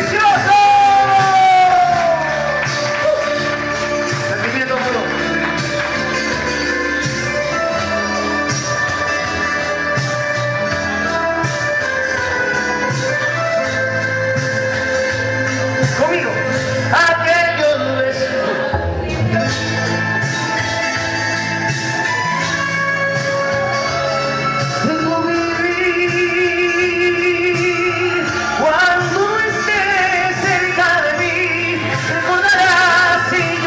precioso! Sentimiento puro. Conmigo. Aquellos besos de tu vivir, cuando estés cerca de mí, recordarás y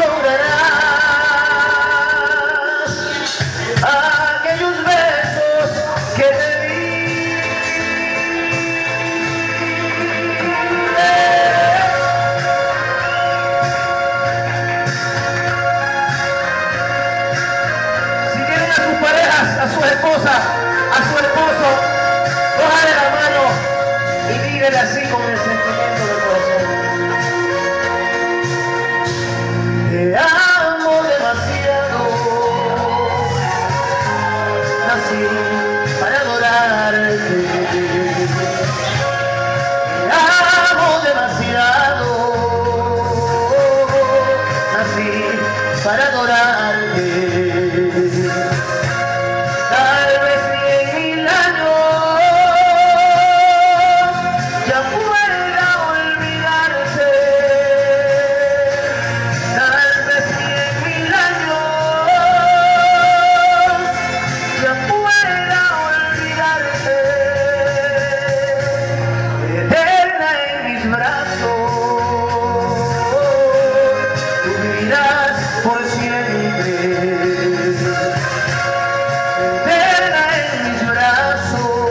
llorarás aquellos besos que te di. A sus esposas, a su esposo, cójale la mano y dígale así con el sentimiento del corazón: te amo demasiado, nací para adorarte. Te amo demasiado, nací para adorarte. Por siempre, eterna en mis brazos,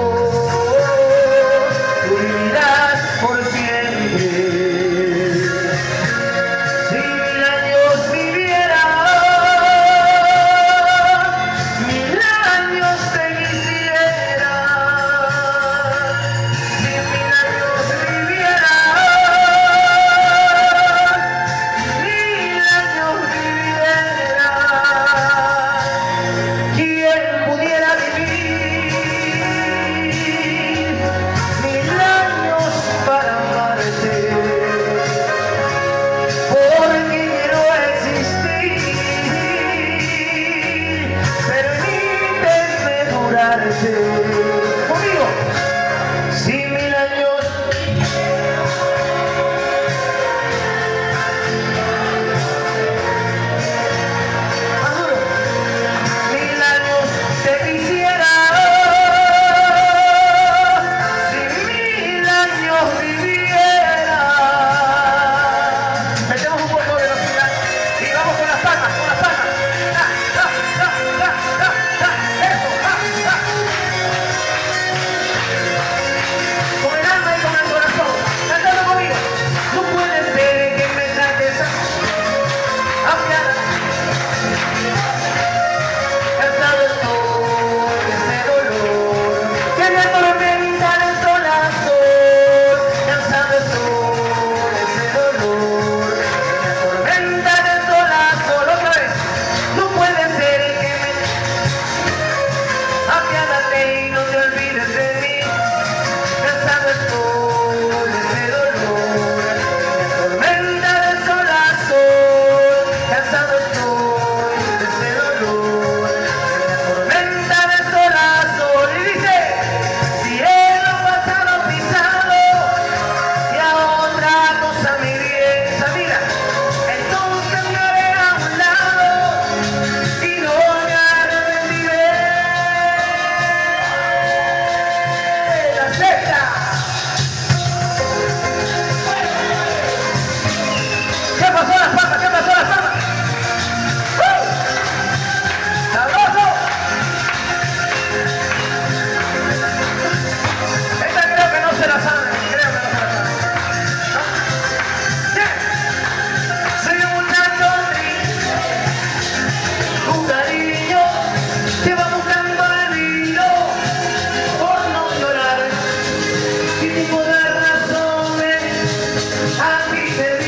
tú vivirás por siempre. Si 1000 años viviera, 1000 años te quisiera. Si 1000 años viviera, conmigo, si 1000 años maduro, 1000 años te quisiera, si 1000 años viviera. Metemos un poco de velocidad y vamos con las palmas, con las palmas. Con el alma y con el corazón, cantando conmigo. No puede ser que me trates apiada. Cansado estoy de ese dolor que me atormenta en el corazón. Cansado estoy de ese dolor que me atormenta en el corazón. Otra vez. No puede ser que me apiádate y no te olvides de mí. Cansado estoy de ese dolor que me atormenta del corazón. Cansado estoy de ese dolor que me atormenta del corazón. Y dice: cielo pasado pisado y a otra cosa me iría. Mira, entonces me haré a un lado y no me arrepentiré. La sexta. ¿Qué pasó las palmas? ¿Qué pasó las palmas? ¡Sabroso! Esta creo que no se la saben, creo que no se la saben. ¿No? Soy una triste, tu cariño te va buscando el hilo por no llorar. Y tipo de razones a ti te